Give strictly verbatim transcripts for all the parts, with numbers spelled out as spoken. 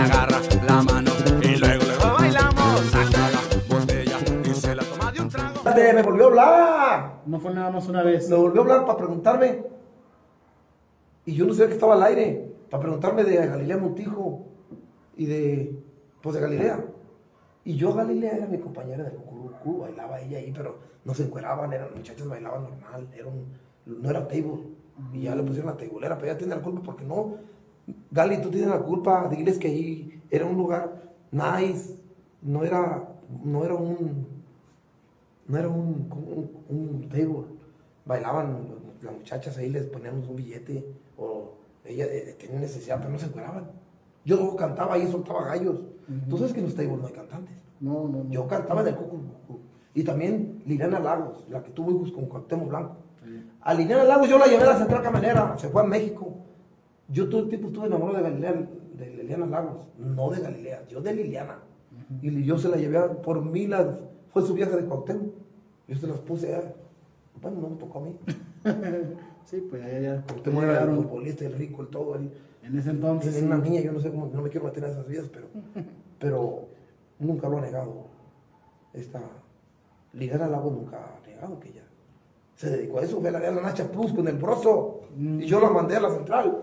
agarra la mano y luego, luego bailamos. Saca la botella y se la toma de un trago. Me volvió a hablar. No fue nada más una vez. Me volvió a hablar para preguntarme. Y yo no sabía que estaba al aire. Para preguntarme de Galilea Montijo. Y de, pues de Galilea. Y yo, Galilea, era mi compañera de cucurucú, bailaba ella ahí, pero no se encueraban, eran muchachas, bailaban normal, era un, no era table. Y ya le pusieron la tabulera, pero ella tiene la culpa porque no. Gali, tú tienes la culpa, diles que ahí era un lugar nice, no era, no era un, no era un, un, un table. Bailaban las muchachas ahí, les poníamos un billete, o ella eh, tenía necesidad, pero no se encueraban. Yo cantaba ahí, soltaba gallos. Uh-huh. Tú sabes que en los tables no hay cantantes. No, no, no. Yo cantaba en el Cucu. Y también Liliana Lagos, la que tuvo hijos con Cuauhtémoc Blanco. Sí. A Liliana Lagos yo la llevé a la Central Camionera, se fue a México. Yo todo el tiempo estuve enamorado de Galilea, de Liliana Lagos, no de Galilea, yo de Liliana. Uh-huh. Y yo se la llevé a, por mí, la, fue su viaje de Cuauhtémoc. Yo se las puse a, bueno, no me tocó a mí. Sí, pues ya, ya. Cuauhtémoc era el futbolista, el rico, el todo. El, en ese entonces. Era sí. Una niña, yo no sé cómo, no me quiero meter en esas vidas, pero, pero nunca lo ha negado. Esta Liliana Lagos nunca ha negado que ella se dedicó a eso. Fue a la, la Nacha Plus con el broso. Mm. Y yo la mandé a la central.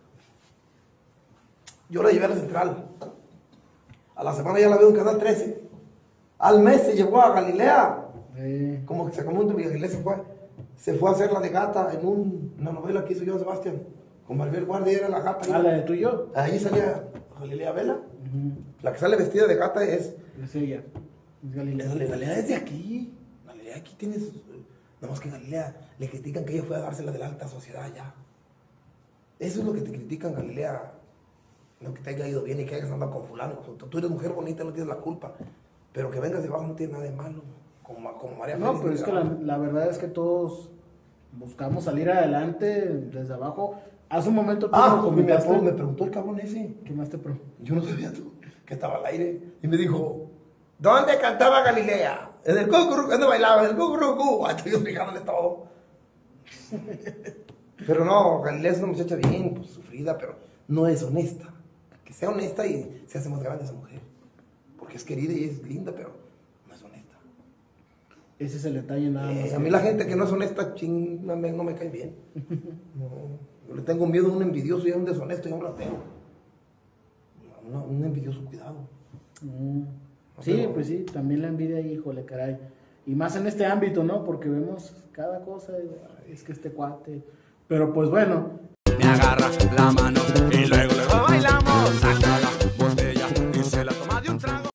Yo la llevé a la central. A la semana ya la veo en Canal trece. Al mes se llevó a Galilea. Sí. Como que se comió un Galilea se fue. Se fue a hacer la de gata en un, una novela que hizo Joan Sebastián. Con Maribel Guardia era la gata. Ah, la de tú y yo. Ahí salía Galilea Vela. Uh-huh. La que sale vestida de gata es. Es ella. Es Galilea. Es Galilea es de aquí. Galilea aquí tiene sus. Nada más que Galilea le critican que ella fue a dársela de la alta sociedad ya. Eso es lo que te critican, Galilea. No que te haya ido bien y que hayas andado con fulano. Tú eres mujer bonita, no tienes la culpa. Pero que vengas de abajo no tiene nada de malo. Como, como María No, Félix, pero es que la, la verdad es que todos buscamos salir adelante desde abajo. Hace un momento tú ah, me, me, me preguntó el cabrón ese. ¿Qué más te preguntó? Yo no sabía tú, que estaba al aire. Y me dijo, ¿dónde cantaba Galilea? En el cucurucú, ¿dónde bailaba? En el cucurucú. Estoy explicándole todo. Pero no, Galilea es una muchacha bien, pues, sufrida, pero no es honesta. Que sea honesta y se hace más grande esa mujer. Porque es querida y es linda, pero no es honesta. Ese es el detalle nada eh, más. A mí la gente que no es honesta, ching, no me, no me cae bien. No. Yo le tengo miedo a un envidioso y a un deshonesto y a un ratero. No, un envidioso, cuidado. Mm. Sí, pero, pues sí, también la envidia, híjole, caray. Y más en este ámbito, ¿no? Porque vemos cada cosa, es que este cuate. Pero pues bueno. Me agarra la mano y luego, luego bailamos. Saca la botella y se la toma de un trago.